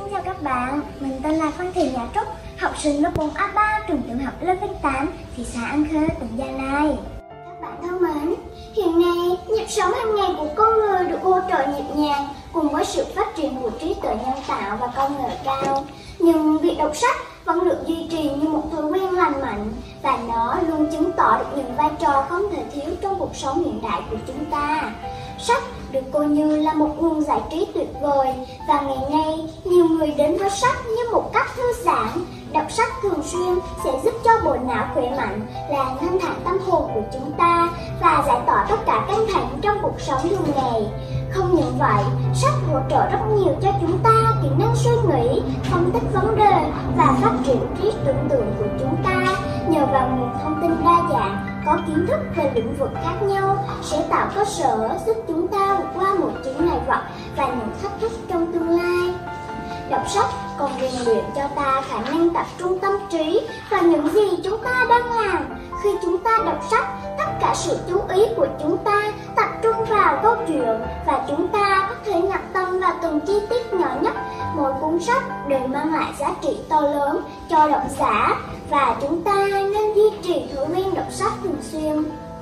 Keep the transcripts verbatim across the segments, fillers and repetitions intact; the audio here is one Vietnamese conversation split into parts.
Xin chào các bạn, mình tên là Phan Thị Nhã Trúc, học sinh lớp bốn A ba trường tiểu học Lê Văn Tám, thị xã An Khê, tỉnh Gia Lai. Các bạn thân mến, hiện nay nhịp sống hàng ngày của con người được hỗ trợ nhịp nhàng cùng với sự phát triển của trí tuệ nhân tạo và công nghệ cao. Nhưng việc đọc sách vẫn được duy trì như một thói quen lành mạnh và nó luôn chứng tỏ được những vai trò không thể thiếu trong cuộc sống hiện đại của chúng ta. Sách được coi như là một nguồn giải trí tuyệt vời và ngày nay nhiều người đến với sách như một cách thư giãn. Đọc sách thường xuyên sẽ giúp cho bộ não khỏe mạnh, làm thanh thản tâm hồn của chúng ta và giải tỏa tất cả căng thẳng trong cuộc sống thường ngày. Không những vậy, sách hỗ trợ rất nhiều cho chúng ta kỹ năng suy nghĩ, phân tích vấn đề và phát triển trí tưởng tượng của chúng ta. Nhờ vào nguồn thông tin đa dạng, có kiến thức về lĩnh vực khác nhau sẽ tạo cơ sở giúp chúng ta vượt qua mọi chướng ngại vật và những thách thức trong tương lai. Đọc sách còn rèn luyện cho ta khả năng tập trung tâm trí vào những gì chúng ta đang làm. Khi chúng ta đọc sách, tất cả sự chú ý của chúng ta tập trung vào câu chuyện và chúng ta có thể nhập tâm vào từng chi tiết nhỏ nhất. Mỗi cuốn sách đều mang lại giá trị to lớn cho độc giả và chúng ta nên duy trì thói quen đọc sách thường xuyên.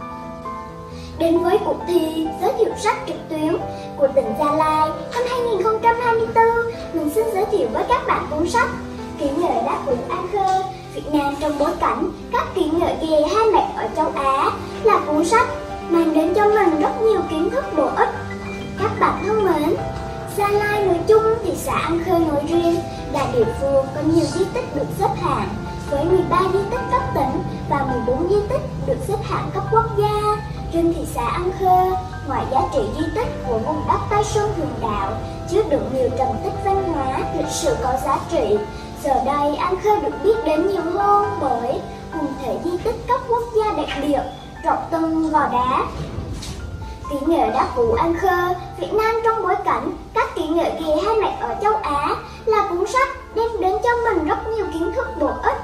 Đến với cuộc thi giới thiệu sách trực tuyến của tỉnh Gia Lai năm hai nghìn không trăm hai mươi tư, mình xin giới thiệu với các bạn cuốn sách Kỹ nghệ đá cụ An Khê, Việt Nam trong bối cảnh các kỹ nghệ ghề hai mặt ở châu Á là cuốn sách mang đến cho mình rất nhiều kiến thức bổ ích. Các bạn thân mến, Gia Lai nói chung, thị xã An Khê nói riêng là địa phương có nhiều di tích được xếp hạng với mười ba di tích cấp tỉnh và mười bốn di tích được xếp hạng cấp quốc gia. Trên thị xã An Khê, ngoài giá trị di tích của vùng đất Tây Sơn Huyền Đạo chứa đựng nhiều trầm tích văn hóa, lịch sử có giá trị, giờ đây An Khê được biết đến nhiều hơn bởi quần thể di tích cấp quốc gia đặc biệt Rọc Tân Gò Đá. Kỹ nghệ đá cụ An Khê, Việt Nam trong bối cảnh các kỹ nghệ ghề hai mặt ở châu Á là cuốn sách đem đến cho mình rất nhiều kiến thức bổ ích.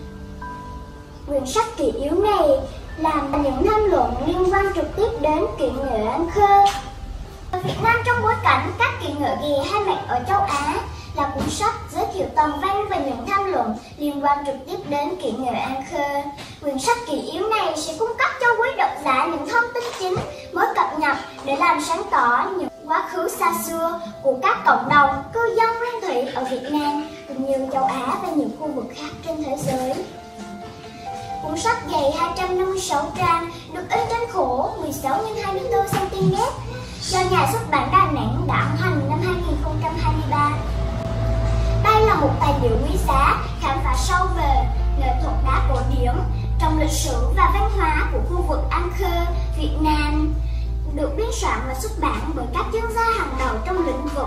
Quyển sách kỷ yếu này làm những tham luận liên quan trực tiếp đến kỹ nghệ An Khê. Việt Nam trong bối cảnh các kỹ nghệ ghề hai mặt ở châu Á là cuốn sách giới thiệu tầm văn về những tham luận liên quan trực tiếp đến kỹ nghệ An Khê. Quyển sách kỷ yếu này sẽ cung cấp cho quý độc giả những thông tin chính mới cập nhật để làm sáng tỏ những quá khứ xa xưa của các cộng đồng cư dân nguyên thủy ở Việt Nam cũng như châu Á và những khu vực khác trên thế giới. Cuốn sách dày hai trăm năm mươi sáu trang, được in trên khổ mười sáu nhân hai mươi tư xăng ti mét do nhà xuất bản Đà Nẵng đã ấn hành năm hai nghìn không trăm hai mươi ba. Đây là một tài liệu quý giá khám phá sâu về nghệ thuật đá cổ điển trong lịch sử và văn hóa của khu vực An Khê, Việt Nam, được biên soạn và xuất bản bởi các chuyên gia hàng đầu trong lĩnh vực,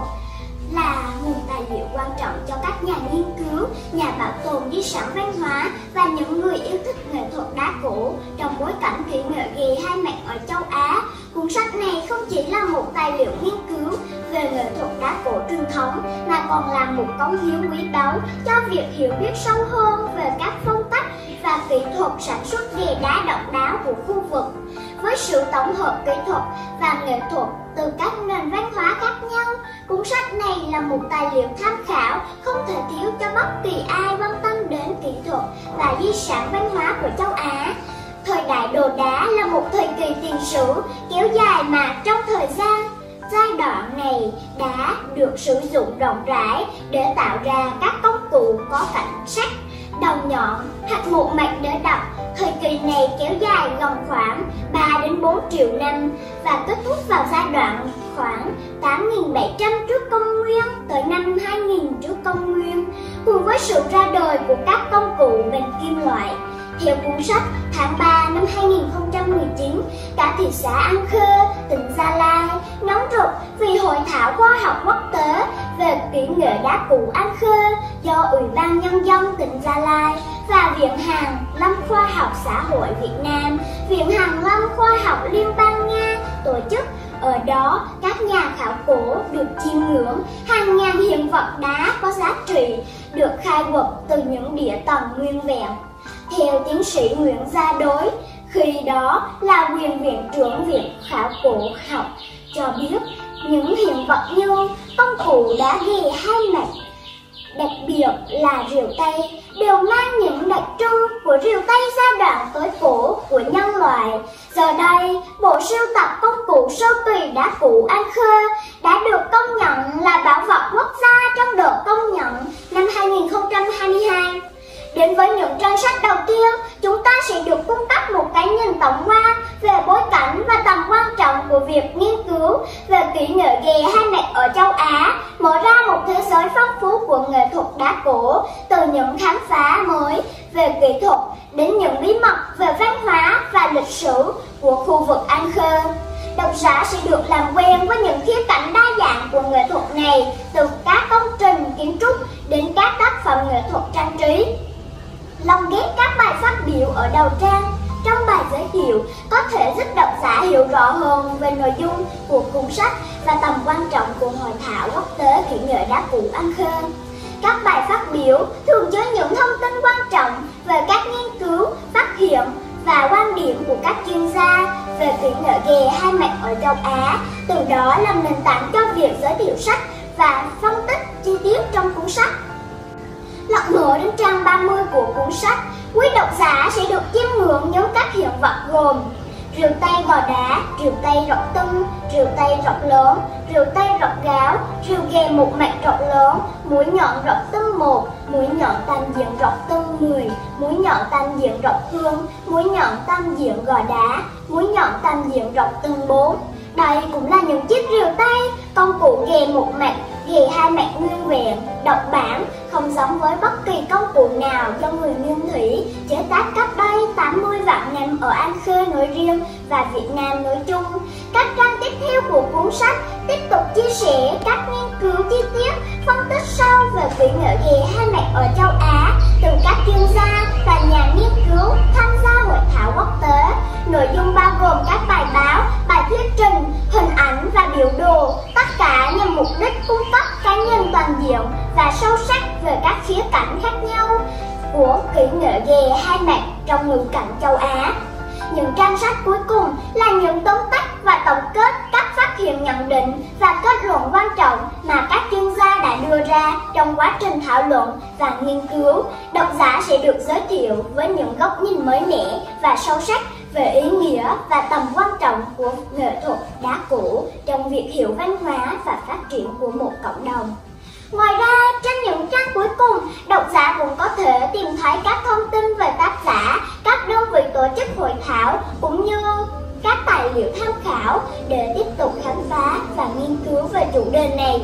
là nguồn tài liệu quan trọng cho các nhà nghiên cứu, nhà bảo tồn di sản văn hóa và những người yêu thích nghệ thuật đá cổ trong bối cảnh kỹ nghệ ghề hai mặt ở châu Á. Cuốn sách này không chỉ là một tài liệu nghiên cứu về nghệ thuật đá cổ truyền thống mà còn là một cống hiến quý báu cho việc hiểu biết sâu hơn về các phong cách và kỹ thuật sản xuất ghề đá độc đáo của khu vực. Với sự tổng hợp kỹ thuật và nghệ thuật từ các nền văn hóa khác nhau, cuốn sách này là một tài liệu tham khảo không thể thiếu cho bất kỳ ai quan tâm đến kỹ thuật và di sản văn hóa của châu Á. Thời đại đồ đá là một thời kỳ tiền sử kéo dài mà trong thời gian giai đoạn này đá được sử dụng rộng rãi để tạo ra các công cụ có cạnh sắc, đầu nhọn hoặc một mạch để đọc. Thời kỳ này kéo dài gần khoảng ba đến bốn triệu năm và kết thúc vào giai đoạn khoảng tám nghìn bảy trăm trước công nguyên tới năm hai nghìn trước công nguyên, cùng với sự ra đời của các công cụ bằng kim loại. Theo cuốn sách, tháng ba năm hai nghìn không trăm mười chín, cả thị xã An Khê, tỉnh Gia Lai nóng rực vì hội thảo khoa học quốc tế về kỹ nghệ đá cụ An Khê do Ủy ban Nhân dân tỉnh Gia Lai và Viện Hàn Lâm Khoa học Xã hội Việt Nam, Viện Hàn Lâm Khoa học Liên bang Nga tổ chức. Ở đó, các nhà khảo cổ được chiêm ngưỡng hàng ngàn hiện vật đá có giá trị được khai quật từ những địa tầng nguyên vẹn. Theo tiến sĩ Nguyễn Gia Đối, khi đó là quyền viện trưởng Viện Khảo cổ học, cho biết những hiện vật như công cụ đá ghề hai mặt, đặc biệt là rượu Tây, đều mang những đặc trưng của rượu Tây giai đoạn tối cổ của nhân loại. Giờ đây, bộ sưu tập công cụ sâu tùy đá cụ An Khê đã được công nhận là bảo vật quốc gia trong đợt công nhận năm hai nghìn không trăm hai mươi hai. Đến với những trang sách đầu tiên, chúng ta sẽ được cung cấp một cái nhìn tổng quan về bối cảnh và tầm quan trọng của việc nghiên cứu về kỹ nghệ ghề hai mạch ở châu Á, mở ra một thế giới phong phú của nghệ thuật đá cổ, từ những khám phá mới về kỹ thuật đến những bí mật về văn hóa và lịch sử của khu vực An Khê. Độc giả sẽ được làm quen với những khía cạnh đa dạng của nghệ thuật này, từ các công trình kiến trúc đến các tác phẩm nghệ thuật trang trí. Lồng ghép các bài phát biểu ở đầu trang trong bài giới thiệu có thể giúp độc giả hiểu rõ hơn về nội dung của cuốn sách và tầm quan trọng của hội thảo quốc tế kỹ nghệ đá cụ An Khê. Các bài phát biểu thường chứa những thông tin quan trọng về các nghiên cứu, phát hiện và quan điểm của các chuyên gia về kỹ nghệ ghề hai mạch ở châu Á, từ đó làm nền tảng cho việc giới thiệu sách và phân tích chi tiết trong cuốn sách. Lật mở đến trang ba mươi của cuốn sách, quý độc giả sẽ được chiêm ngưỡng những các hiện vật gồm rượu Tây gò đá, rượu Tây rọc tưng, rượu Tây rọc lớn, rượu Tây rọc gáo, rượu ghề một mạch rọc lớn, mũi nhọn rọc tưng một, mũi nhọn tam diện rọc tưng mười, mũi nhọn tam diện rọc hương, mũi nhọn tam diện gò đá, mũi nhọn tam diện rọc tưng bốn. Đây cũng là những chiếc rượu Tây, công cụ ghề một mạch, ghề hai mạch nguyên vẹn, độc bản, không giống với bất kỳ công cụ nào do người Nguyên Thủy chế tác cách đây tám mươi vạn năm ở An Khê nói riêng và Việt Nam nói chung. Các trang tiếp theo của cuốn sách tiếp tục chia sẻ các nghiên cứu chi tiết, phân tích sâu về kỹ nghệ ghề hai mạch ở châu Á từ các chuyên gia và nhà nghiên cứu tham gia hội thảo quốc tế. Nội dung bao gồm các bài báo, bài thuyết trình, hình ảnh và biểu đồ, tất cả nhằm mục đích cung cấp cái nhìn toàn diện và sâu sắc về các khía cạnh khác nhau của kỹ nghệ ghề hai mạch trong ngữ cảnh châu Á. Những trang sách cuối cùng là những tóm tắt và tổng kết các phát hiện, nhận định và kết luận quan trọng mà các chuyên gia đã đưa ra trong quá trình thảo luận và nghiên cứu. Độc giả sẽ được giới thiệu với những góc nhìn mới mẻ và sâu sắc về ý nghĩa và tầm quan trọng của nghệ thuật đá cổ trong việc hiểu văn hóa và phát triển của một cộng đồng. Ngoài ra, trên những trang cuối cùng, độc giả cũng có thể tìm thấy các thông tin về tác giả, các đơn vị tổ chức hội thảo cũng như các tài liệu tham khảo để tiếp tục khám phá và nghiên cứu về chủ đề này.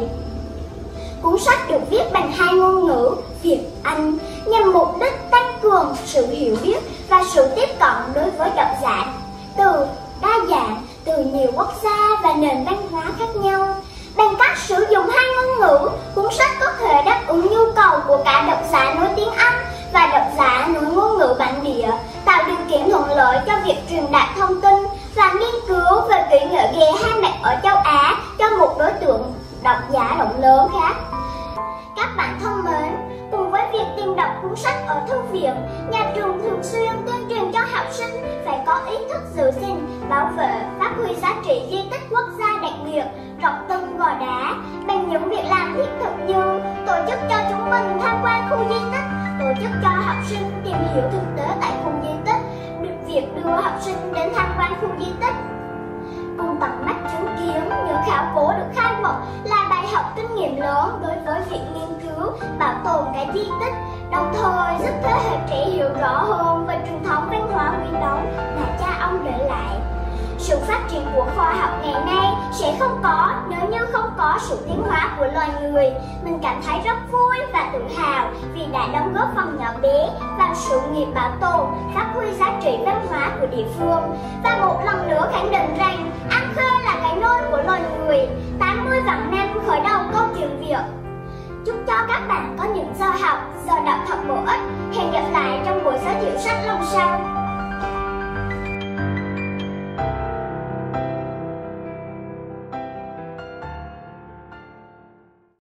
Cuốn sách được viết bằng hai ngôn ngữ Việt, Anh nhằm mục đích tăng cường sự hiểu biết và sự tiếp cận đối với độc giả từ đa dạng, từ nhiều quốc gia và nền văn hóa khác nhau. Bằng cách sử dụng hai ngôn ngữ, cuốn sách có thể đáp ứng nhu cầu của cả độc giả nói tiếng Anh và độc giả nói ngôn ngữ bản địa, tạo điều kiện thuận lợi cho việc truyền đạt thông tin và nghiên cứu về kỹ nghệ ghề hai mạch ở châu Á cho một đối tượng độc giả rộng lớn khác. Các bạn thân mến, cùng với việc tìm đọc cuốn sách ở thư viện, nhà trường thường xuyên tuyên truyền cho học sinh phải có ý thức giữ gìn, bảo vệ, phát huy giá trị di tích quốc gia đặc biệt Rọc Tưng Gò Đá bằng những việc làm thiết thực như tổ chức cho chúng mình tham quan khu di tích, tổ chức cho học sinh tìm hiểu thực tế tại khu di tích, việc đưa học sinh đến tham quan khu di tích, cùng tận mắt chứng kiến những khảo cổ được khai quật là bài học kinh nghiệm lớn đối với việc nghiên cứu, bảo tồn cái di tích, đồng thời giúp thế hệ trẻ hiểu rõ hơn về truyền thống văn hóa quý báu mà cha ông để lại. Sự phát triển của khoa học ngày nay sẽ không có nếu như không có sự tiến hóa của loài người. Mình cảm thấy rất vui và tự hào vì đã đóng góp phần nhỏ bé vào sự nghiệp bảo tồn, phát huy giá trị văn hóa của địa phương. Và một lần nữa khẳng định rằng An Khê là cái nôi của loài người, tám mươi vạn năm khởi đầu câu chuyện Việt. Chúc cho các bạn có những giờ học, giờ